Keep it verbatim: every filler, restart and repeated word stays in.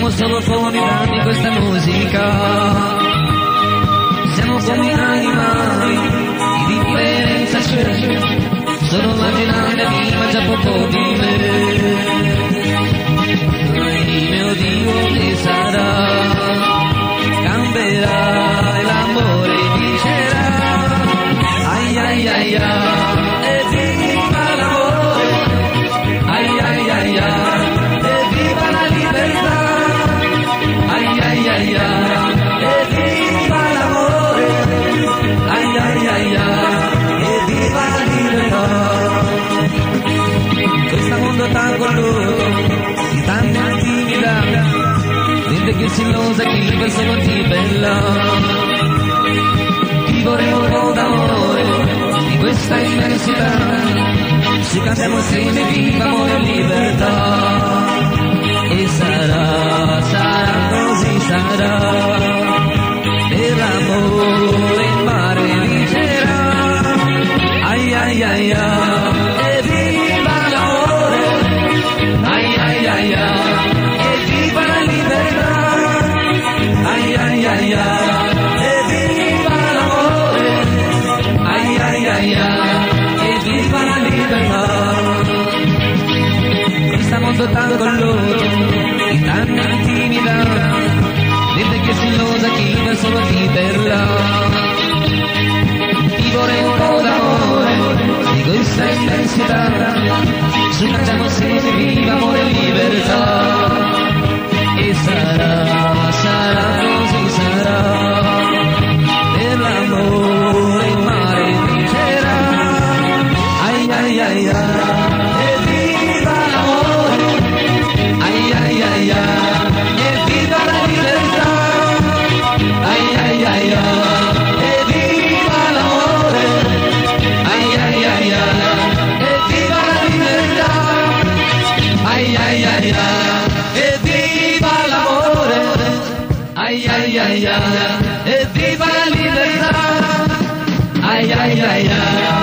siamo solo fuori di questa musica, siamo come animali, di differenza c'è, sono marginale, viva già poco di me. Il mio Dio che sarà, cambierà e l'amore vincerà, ai ai ai ai, e viva l'amore, ai ai ai ai, e viva la libertà, ai ai ai ai, e viva l'amore, ai ai ai ai, e viva la libertà. Questo mondo tan colluto, di tanta intimità, gente che si losa, chi per solo ti bella. Chi vorrei un po' d'amore, di questa immensità, ci cantiamo insieme, viva amore e libertà. E sarà, sarà così sarà, per l'amore il mare vincerà, ai ai ai ai, e viva l'amore, ai ai ai ai, e viva la libertà, ai ai ai ai, e viva l'amore, ai ai ai ai, e viva la libertà. Questo mondo tan colluto, di tanta intimità, gente che si losa, chi per solo ti bella. Chi vorrei un po' d'amore, di questa immensità, su cantiamo insieme, viva amore e libertà. E sarà, sarà così sarà, per l'amore il mare vincerà, ai ai ai ai, e viva l'amore, ai ai ai ai, e viva la libertà, ai ai ai ai, e viva l'amore, ai ai ai ai, e viva la libertà, ai ai ai ai, e viva l'amore, ai ai ai ai, e viva la libertà, ai ai ai ai.